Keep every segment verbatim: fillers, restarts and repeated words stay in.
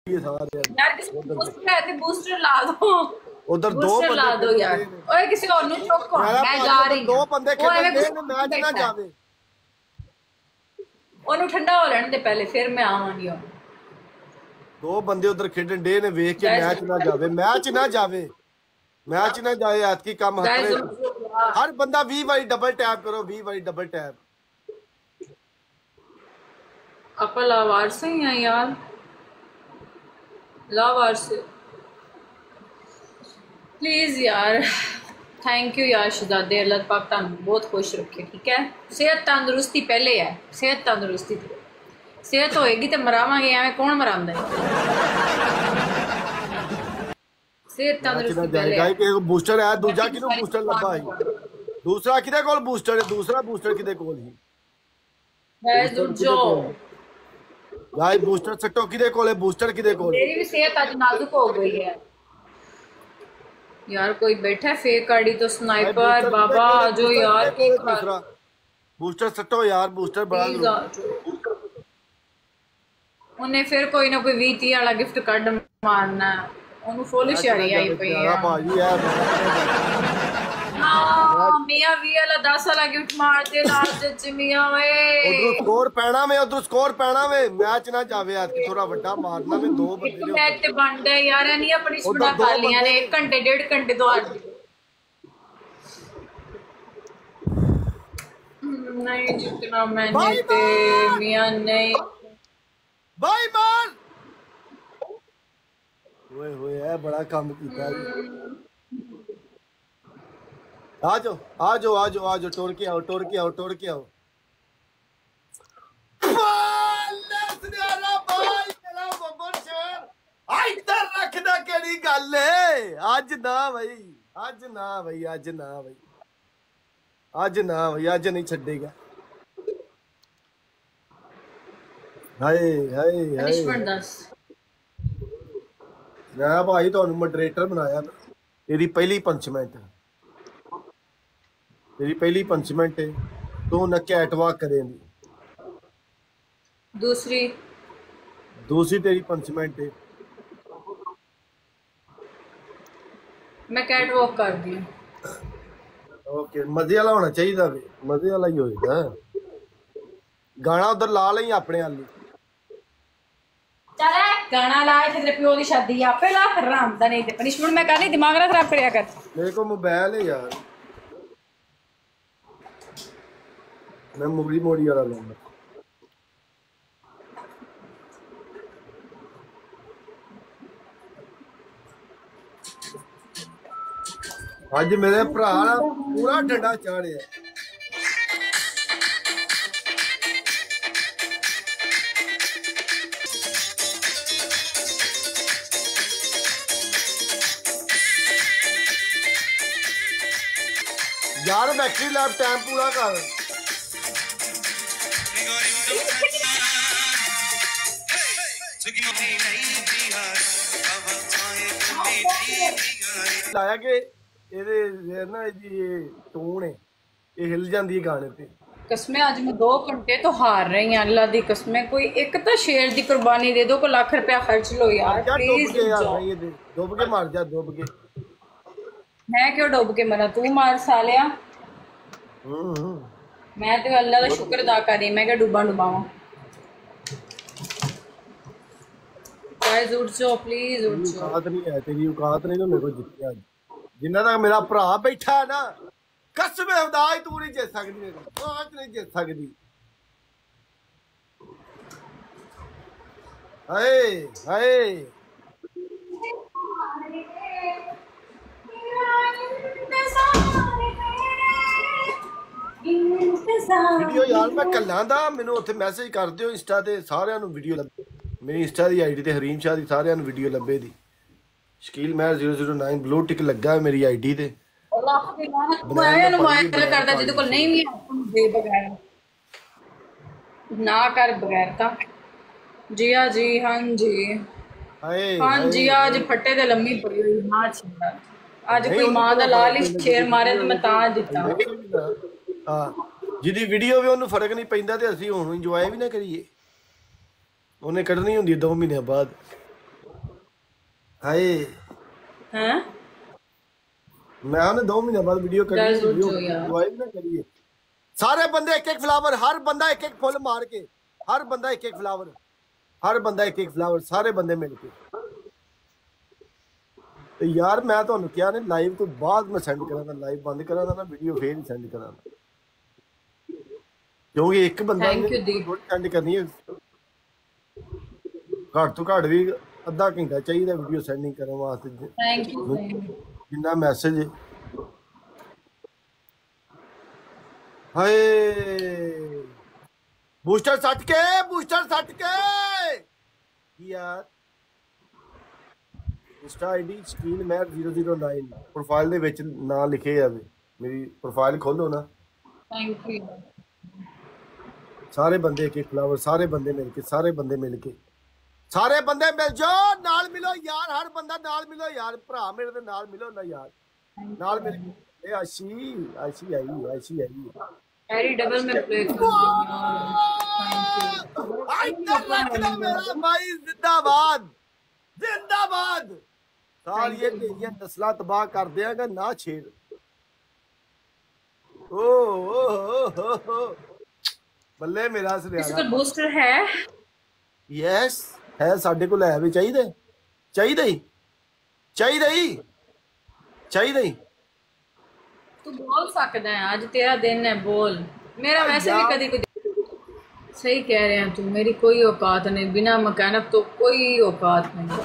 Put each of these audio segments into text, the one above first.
ये सारे यार किसी बूस्टर है तो बूस्टर ला दो उधर दो बूस्टर ला दो यार ओए किसी और नु चोको मैं जा रही दो बंदे खेलने दे मैच ना जावे ओनु ठंडा हो लेने दे पहले फिर मैं आवांगी दो बंदे उधर खेडन डे ने देख के मैच ना जावे मैच ना जावे मैच ना जाए आज की काम हर बंदा बीस बारी डबल टैप करो बीस बारी डबल टैप अपल आवाज से ही है यार लावार से प्लीज यार थैंक यू यार शहजादे अल्लाह पाक तुम बहुत खुश रखे ठीक है सेहत तंदुरुस्ती पहले है सेहत तंदुरुस्ती सेहत होएगी तो मरावांगे एवं कौन मरांदा है सेहत तंदुरुस्ती पहले है एक बूस्टर है दूसरा किनु बूस्टर लब्बा है दूसरा किदे कोल बूस्टर है दूसरा बूस्टर किदे कोल ही गाइस जो गाइस बूस्टर सट्टो किदे कोल है बूस्टर किदे कोल मेरी भी सेहत आज नाजुक हो गई है यार कोई बैठा है फेक आईडी तो स्नाइपर बाबा जो यार की दूसरा बूस्टर सट्टो यार बूस्टर बड़ा उन्हें फिर कोई ना कोई बीस तीस वाला गिफ्ट कार्ड मारना ਉਹਨੂੰ ਫੁੱਲ ਸ਼ਾਰੀ ਆਈ ਪਈ ਆ ਭਾਜੀ ਆ ਹਾਂ ਮੀਆਂ ਵੀ ਵਾਲਾ ਦਸ ਵਾਲਾ ਗਿਫਟ ਮਾਰਦੇ ਲਾਸਟ ਚ ਮੀਆਂ ਓਏ ਉਧਰ ਸਕੋਰ ਪੈਣਾ ਵੇ ਉਧਰ ਸਕੋਰ ਪੈਣਾ ਵੇ ਮੈਚ ਨਾ ਜਾਵੇ ਅੱਜ ਕਿ ਥੋੜਾ ਵੱਡਾ ਮਾਰਨਾ ਵੇ ਦੋ ਬੰਦੇ ਨੇ ਮੈਚ ਤੇ ਬਣਦਾ ਯਾਰ ਨਹੀਂ ਆਪਣੀ ਸਪਨਾ ਖਾ ਲੀਆਂ ਨੇ ਇੱਕ ਘੰਟੇ ਡੇਢ ਘੰਟੇ ਤੋਂ ਅੱਜ ਨਹੀਂ ਜਿੱਤਣਾ ਮੈਨੇ ਤੇ ਮੀਆਂ ਨਹੀਂ ਬਾਈ ਬਾਲ ओए होए है बड़ा काम कीता है आ जाओ आ जाओ आ जाओ आ जाओ टोर के आओ टोर के आओ टोर के आओ भाई तेरा बब्बर शेर इधर रखदा केड़ी गल है आज ना भाई आज ना भाई आज ना भाई आज ना भाई आज नहीं छड़ेगा हाय हाय हाय पनिशमेंट दस मैं भाई तो मॉडरेटर बनाया तेरी पहली पंचमेंट तेरी पहली पंचमेंट है तू न कैटवॉक करेंगी दूसरी दूसरी तेरी पंचमेंट है मैं कैटवॉक कर दी ओके मजे वाला होना चाहिए वे मजे वाला ही होएगा गाना उधर ला लई अपने आली चल गाना ला तेरे प्यो की शादी आपे ला हराम दा नहीं ते पनिशमेंट मैं करनी दिमाग ना खराब करया कर मेरे को मोबाइल है यार मैं मुगली मोड़ी वाला लूंगा आज मेरे भरा पूरा डंडा चाड़िया यार बैटरी लाइफ टाइम पूरा कर लाया के ਇਹਦੇ ਨਾ ਜੀ ਟੂਨ ਹੈ ਇਹ ਹਿਲ ਜਾਂਦੀ ਹੈ ਗਾਣੇ ਤੇ कसमें आज मैं दो घंटे तो हार रही हैं अल्लाह दी कसमें कोई एक तो शेर दी कुर्बानी दे दो को लाख रुपया खर्च लो यार प्लीज डुब के मार जा डुब के मैं क्यों डुब के मरा तू मार सालिया मैं तो अल्लाह का शुक्र अदा कर रही मैं क्या डूबा डुबावा गाइस उठ जाओ प्लीज उठ जाओ औकात नहीं है तेरी औकात नहीं तो मेरे को जितने आज जिन्ना तक मेरा भरा बैठा है ना कसम खुदा तू नहीं जित सकदी मेरे को आज नहीं जित सकदी हाय हाय वीडियो यार मैं कल्ला दा मैनू उत्थे मैसेज कर दियो इंस्टा ते सारियां नू वीडियो मेरी इंस्टा दी आईडी ते हरीम शाह दी सारियां नू वीडियो लब्बे दी Shakeel Mehar zero zero nine blue tick लगा है मेरी आईडी ते करदा जिदे कोल नहीं भी दे बगैर ना कर बगैर ता जी हां जी हां जी हां जी आज फट्टे ते लम्मी पड़ी हुई मां छिंदा आज कोई मां दा लाल ही शेर मारे ते मैं ता जित्ता हां जिदी वीडियो वे ओनू फर्क नहीं पैंदा ते असि हुण इंजॉय भी ना करिए ਉਹਨੇ ਕੱਢਣੀ ਹੁੰਦੀ ਦੋ ਮਹੀਨੇ ਬਾਅਦ हाय हैं मैं उन्हें दो महीने बाद वीडियो करनी गाइस है, रुक वीडियो जाओ यार लाइव ना करिए। सारे बंदे एक एक फ्लावर, हर बंदा एक एक फुल मार के, हर बंदा एक एक फ्लावर, हर बंदा एक एक फ्लावर, सारे बंदे मिलके। तो यार मैं तो क्या ने लाइव तो बाद में सेंड करांगा, लाइव बंद करांगा ना वीडियो फिर ही सेंड करांगा, क्योंकि एक बंदा ने थैंक यू दीप थोड़ी सेंड करनी है, घट तो घट भी अद्धा घंटा चाहिए वीडियो सेंडिंग करने वास्ते, थैंक यू थैंक यू जिन्ना मैसेज है। हाय बूस्टर सट के, बूस्टर सट के यार। Insta ID screen Mehar zero zero nine profile ਦੇ ਵਿੱਚ ਨਾਂ ਲਿਖੇ ਜਾਵੇ, ਮੇਰੀ ਪ੍ਰੋਫਾਈਲ ਖੋਲੋ ਨਾ। थैंक यू ਸਾਰੇ ਬੰਦੇ ਇੱਕ ਇੱਕ ਫਲਾਵਰ, ਸਾਰੇ ਬੰਦੇ ਮਿਲ ਕੇ, ਸਾਰੇ ਬੰਦੇ ਮਿਲ ਕੇ, ਸਾਰੇ ਬੰਦੇ ਮਿਲ ਜਾਓ, ਨਾਲ ਮਿਲੋ ਯਾਰ, ਹਰ ਬੰਦਾ ਨਾਲ ਮਿਲੋ ਯਾਰ, ਭਰਾ ਮੇਰੇ ਦੇ ਨਾਲ ਮਿਲੋ ਨਾ ਯਾਰ, ਨਾਲ ਮਿਲ ਕੇ। ਇਹ ਆਸ਼ੀ ਆਸ਼ੀ ਆਈ ਆਸ਼ੀ ਆਈ एरी डबल में प्ले कर आई कर रखना मेरा भाई, जिंदाबाद जिंदाबाद। सारी तेरियां नस्लां तबाह कर देगा ना छेड़। ओ ओ हो हो बल्ले मेरा किसी सुनियारा को बूस्टर है यस है साडे कोल, है भी चाहिए चाहिए ही चाहिए ही चाहिए ही। तू बोल सकता है, आज तेरा दिन है, बोल। मेरा वैसे भी कभी कुछ सही कह रहे हैं तू, मेरी कोई औकात नहीं, बिना मकैनिक तो कोई औकात नहीं।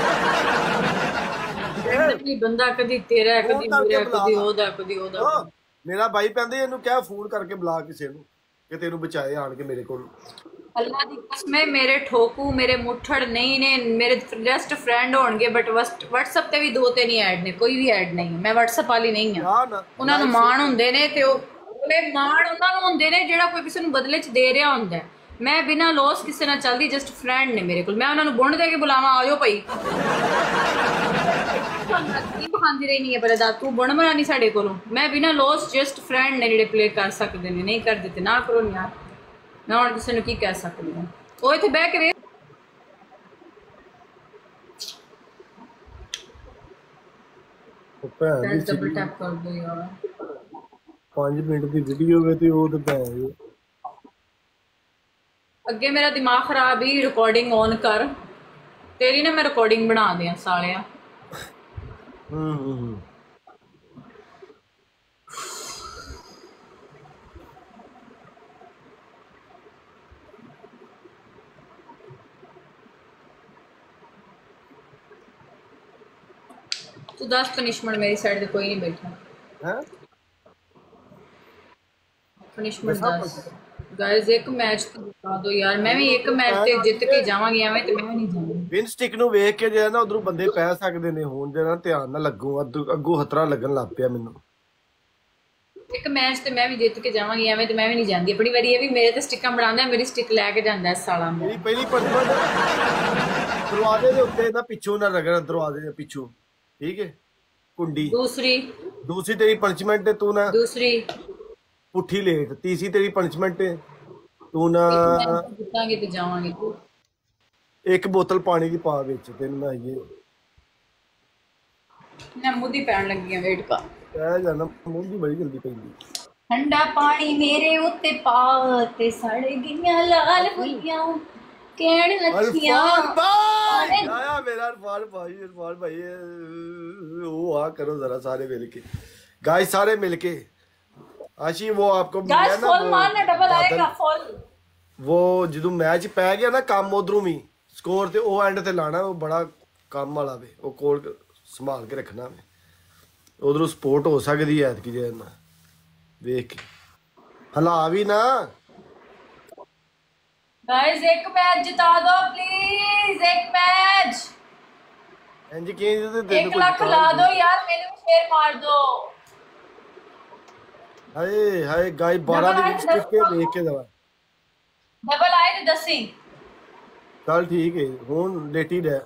भी बंदा कदी तेरा है, कदी मेरा, कदी ओदा, कदी ओदा। हाँ, मेरा भाई कहते ਇਹਨੂੰ ਕਹਿ ਫੋਨ ਕਰਕੇ ਬੁਲਾ ਕਿਸੇ ਨੂੰ ਕਿ ਤੈਨੂੰ ਬਚਾਏ ਆਣ ਕੇ ਮੇਰੇ ਕੋਲ। अल्लाह दी कसम है, मेरे ठोकू मेरे मुठड़ नहीं ने, मेरे जस्ट फ्रेंड होणगे बट WhatsApp ਤੇ ਵੀ ਦੋ ਤੇ ਨਹੀਂ ਐਡ ਨੇ, ਕੋਈ ਵੀ ਐਡ ਨਹੀਂ, ਮੈਂ WhatsApp ਵਾਲੀ ਨਹੀਂ ਆ। ਉਹਨਾਂ ਨੂੰ ਮਾਣ ਹੁੰਦੇ ਨੇ ਤੇ ਉਹ ਮਾਣ ਉਹਨਾਂ ਨੂੰ ਹੁੰਦੇ ਨੇ ਜਿਹੜਾ ਕੋਈ ਕਿਸੇ ਨੂੰ ਬਦਲੇ ਚ ਦੇ ਰਿਹਾ ਹੁੰਦਾ। ਮੈਂ ਬਿਨਾਂ ਲੋਸ ਕਿਸੇ ਨਾਲ ਚੱਲਦੀ, ਜਸਟ ਫਰੈਂਡ ਨੇ ਮੇਰੇ ਕੋਲ, ਮੈਂ ਉਹਨਾਂ ਨੂੰ ਬੁੰਡ ਦੇ ਕੇ ਬੁਲਾਵਾਂ, ਆਜੋ ਭਾਈ ਕੀ ਖਾਂਦੀ ਰਹੀ ਨਹੀਂ ਹੈ ਪਰ ਦਾ ਤੂੰ ਬੁੰਡ ਬਣਾਣੀ ਸਾਡੇ ਕੋਲੋਂ। ਮੈਂ ਬਿਨਾਂ ਲੋਸ ਜਸਟ ਫਰੈਂਡ ਨੇ ਜਿਹੜੇ ਪਲੇ ਕਰ ਸਕਦੇ ਨੇ, ਨਹੀਂ ਕਰਦੇ ਤੇ ਨਾ ਕਰੋ ਯਾਰ, ਮੈਂ ਹੁਣ ਕਿਸੇ ਨੂੰ ਕੀ ਕਹਿ ਸਕਦੀ ਹਾਂ। ਉਹ ਇੱਥੇ ਬਹਿ ਕੇ ਵੇਖ ਡਬਲ ਟੈਪ ਕਰ ਦੋ ਯਾਰ, पांच मिनट की वीडियो है तो वो तो भैन ਅੱਗੇ ਮੇਰਾ ਦਿਮਾਗ ਖਰਾਬ ਹੀ, ਰਿਕਾਰਡਿੰਗ ਔਨ ਕਰ ਤੇਰੀ ਨਾ, ਮੈਂ ਰਿਕਾਰਡਿੰਗ ਬਣਾ ਦਿਆਂ ਸਾਲਿਆ। ਹੂੰ ਹੂੰ ਹੂੰ तू दस पनिशमेंट मेरी साइड से कोई नहीं बैठा है, पनिशमेंट दस गाइस। एक मैच तो दिखा दो यार, मैं भी एक मैच ਤੇ ਜਿੱਤ ਕੇ ਜਾਵਾਂਗੀ, ਐਵੇਂ ਤੇ ਮੈਂ ਨਹੀਂ ਜਾਵਾਂਗੀ। ਵਿਨ ਸਟਿਕ ਨੂੰ ਵੇਖ ਕੇ ਜਿਹੜਾ ਨਾ ਉਧਰੋਂ ਬੰਦੇ ਪੈ ਸਕਦੇ ਨੇ, ਹੁਣ ਜਿਹੜਾ ਧਿਆਨ ਨਾਲ ਲੱਗੂ, ਅੱਗੋਂ ਖਤਰਾ ਲੱਗਣ ਲੱਗ ਪਿਆ ਮੈਨੂੰ। ਇੱਕ ਮੈਚ ਤੇ ਮੈਂ ਵੀ ਜਿੱਤ ਕੇ ਜਾਵਾਂਗੀ, ਐਵੇਂ ਤੇ ਮੈਂ ਵੀ ਨਹੀਂ ਜਾਂਦੀ। ਆਪਣੀ ਵਾਰੀ ਇਹ ਵੀ ਮੇਰੇ ਤੇ ਸਟਿਕਾਂ ਬਣਾਉਂਦਾ, ਮੇਰੀ ਸਟਿਕ ਲੈ ਕੇ ਜਾਂਦਾ ਸਾਲਾ। ਮੇਰੀ ਪਹਿਲੀ ਪੰਜਵਾਂ ਦਰਵਾਜ਼ੇ ਦੇ ਉੱਤੇ ਨਾ ਪਿੱਛੋਂ ਨਾ ਰਗੜ, ਦਰਵਾਜ਼ੇ ਦੇ ਪਿੱਛੋਂ, ਠੀਕ ਹੈ ਕੁੰਡੀ। दूसरी दूसरी तेरी पंचमेंट है, तू ना दूसरी पुट्ठी लेट। तीसरी तेरी पंचमेंट है, तू ना जितांगे तो जावांगे। एक बोतल पानी की पा विच तेन मैं ये ना मुद्दी पैन लगी है वेट का कह जाना, मुंह बड़ी जल्दी पैंदी। ठंडा पानी मेरे उत्ते पा ते सड़ गईयां लाल होईयां कहण लखियां। भाई आया मेरा इरफान भाई, इरफान भाई वो आ करो जरा सारे मिल के, गाइस सारे मिल के। आशी वो आपको गाइस फुल मारना, डबल आएगा फुल। वो ਜਦੋਂ ਮੈਚ ਪੈ ਗਿਆ ਨਾ ਕੰਮ ਉਧਰੋਂ ਵੀ ਸਕੋਰ ਤੇ ਉਹ ਐਂਡ ਤੇ ਲਾਣਾ, ਉਹ ਬੜਾ ਕੰਮ ਵਾਲਾ ਵੇ, ਉਹ ਕੋਲ ਸੰਭਾਲ ਕੇ ਰੱਖਣਾ ਵੇ, ਉਧਰੋਂ ਸਪੋਰਟ ਹੋ ਸਕਦੀ ਹੈ ਕਿ ਜੇ ਨਾ ਵੇਖ ਕੇ ਹਲਾ ਵੀ ਨਾ। गाइस एक मैच जिता दो प्लीज, एक मैच। ਇੰਜ ਕੀ ਤੇ एक लाख ला दो यार, मेरे को शेयर मार दो। ਹਾਏ ਹਾਏ ਗਾਈ ਬਾਰਾਂ ਦੇ ਵਿੱਚ ਟਿਕ ਕੇ ਵੇਖ ਕੇ ਦਵਾ। डबल आए तो दसी चल ठीक है ਹੁਣ ਲੇਟੀ ਰਹਿ।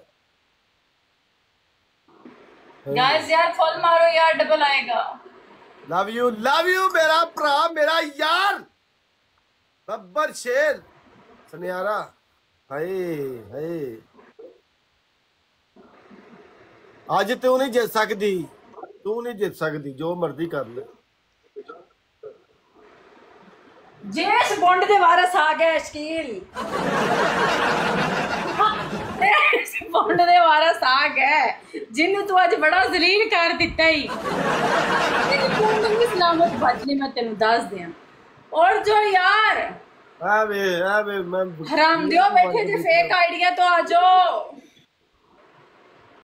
गाइस यार फुल मारो यार, डबल आएगा। लव यू लव यू मेरा भरा, मेरा यार बब्बर शेर सुनियारा। हाय हाय ਅੱਜ ਤੂੰ ਨਹੀਂ ਜਿੱਤ ਸਕਦੀ, ਤੂੰ ਨਹੀਂ ਜਿੱਤ ਸਕਦੀ, ਜੋ ਮਰਜ਼ੀ ਕਰ ਲੈ। ਜੇਸ ਬੌਂਡ ਦੇ ਵਾਰਸ ਆ ਗਏ ਸ਼ਕੀਲ। ਜੇਸ ਬੌਂਡ ਦੇ ਵਾਰਸ ਆ ਗਏ ਜਿਹਨੂੰ ਤੂੰ ਅੱਜ ਬੜਾ ਜ਼ਲੀਲ ਕਰ ਦਿੱਤਾ ਹੀ। ਤੇਰੀ ਬੌਂਡ ਦੀ ਸਲਾਮਤ ਬਚਨੀ ਮੈਂ ਤੈਨੂੰ ਦੱਸ ਦਿਆਂ। और जो यार आ वे आ वे मैं हराम दियो बैठे जे फेक आइडिया तो आ जाओ।